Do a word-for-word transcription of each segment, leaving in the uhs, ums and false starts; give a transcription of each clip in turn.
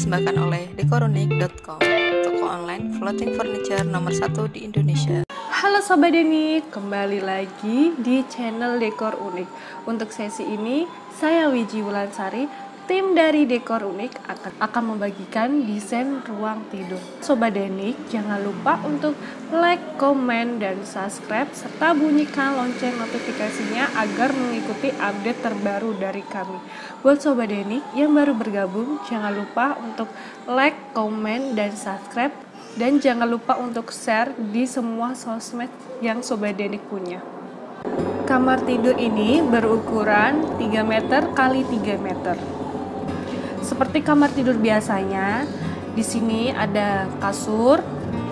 dipersembahkan oleh dekorunik dot com, toko online floating furniture nomor satu di Indonesia. Halo Sobat Denik, kembali lagi di channel Dekor Unik. Untuk sesi ini, saya Wiji Wulansari, tim dari Dekor Unik akan, akan membagikan desain ruang tidur. Sobat Denik, jangan lupa untuk like, komen, dan subscribe, serta bunyikan lonceng notifikasinya agar mengikuti update terbaru dari kami. Buat Sobat Denik yang baru bergabung, jangan lupa untuk like, komen, dan subscribe. Dan jangan lupa untuk share di semua sosmed yang Sobat Denik punya. Kamar tidur ini berukuran tiga meter kali tiga meter. Seperti kamar tidur biasanya, di sini ada kasur.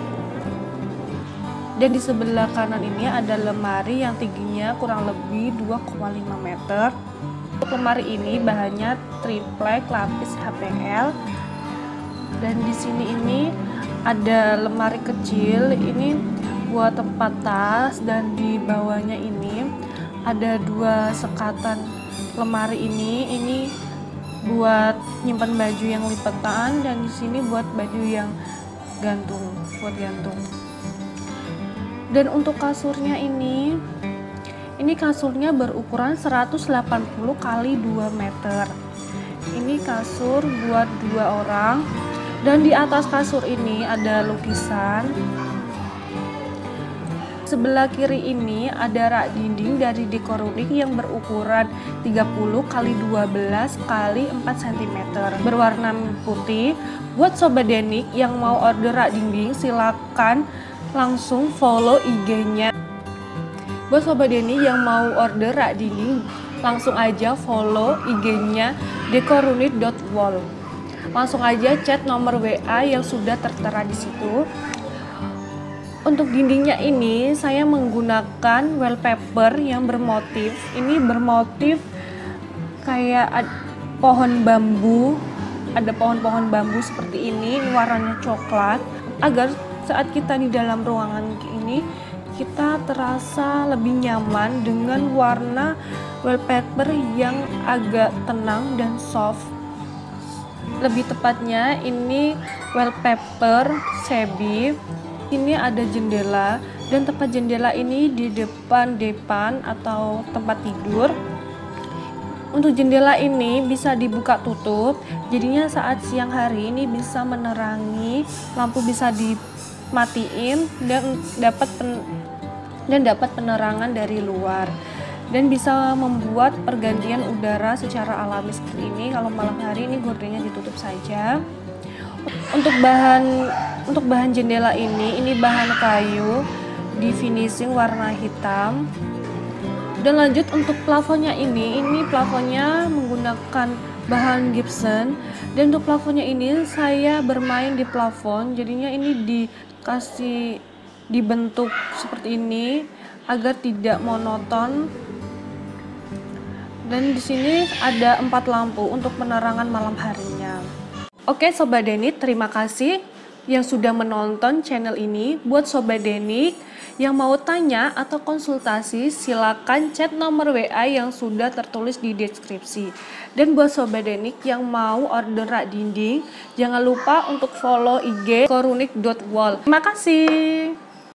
Dan di sebelah kanan ini ada lemari yang tingginya kurang lebih dua koma lima meter. Untuk lemari ini bahannya triplek lapis H P L. Dan di sini ini ada lemari kecil, ini buat tempat tas, dan di bawahnya ini ada dua sekatan lemari ini, ini buat nyimpan baju yang lipatan, dan di sini buat baju yang gantung, buat gantung. Dan untuk kasurnya ini, ini kasurnya berukuran seratus delapan puluh kali dua meter. Ini kasur buat dua orang. Dan di atas kasur ini ada lukisan. Sebelah kiri ini ada rak dinding dari Dekor Unik yang berukuran tiga puluh kali dua belas kali empat sentimeter berwarna putih. Buat Sobat Denik yang mau order rak dinding, silakan langsung follow I G-nya. Buat Sobat Denik yang mau order rak dinding, langsung aja follow I G-nya dekorunik dot wall. Langsung aja chat nomor W A yang sudah tertera di situ. Untuk dindingnya ini saya menggunakan wallpaper yang bermotif. Ini bermotif kayak pohon bambu. Ada pohon-pohon bambu seperti ini, ini warnanya coklat. Agar saat kita di dalam ruangan ini kita terasa lebih nyaman dengan warna wallpaper yang agak tenang dan soft. Lebih tepatnya ini wallpaper Sebi. Ini ada jendela, dan tempat jendela ini di depan depan atau tempat tidur. Untuk jendela ini bisa dibuka tutup, jadinya saat siang hari ini bisa menerangi, lampu bisa dimatiin dan dapat pen, dan dapat penerangan dari luar. Dan bisa membuat pergantian udara secara alami seperti ini. Kalau malam hari ini gordennya ditutup saja. Untuk bahan untuk bahan jendela ini, ini bahan kayu di finishing warna hitam. Dan lanjut untuk plafonnya ini, ini plafonnya menggunakan bahan gypsum. Dan untuk plafonnya ini saya bermain di plafon, jadinya ini dikasih dibentuk seperti ini agar tidak monoton. Dan di sini ada empat lampu untuk penerangan malam harinya. Oke Sobat Denik, terima kasih yang sudah menonton channel ini. Buat Sobat Denik yang mau tanya atau konsultasi, silakan chat nomor W A yang sudah tertulis di deskripsi. Dan buat Sobat Denik yang mau order rak dinding, jangan lupa untuk follow I G dekorunik dot wall. Terima kasih.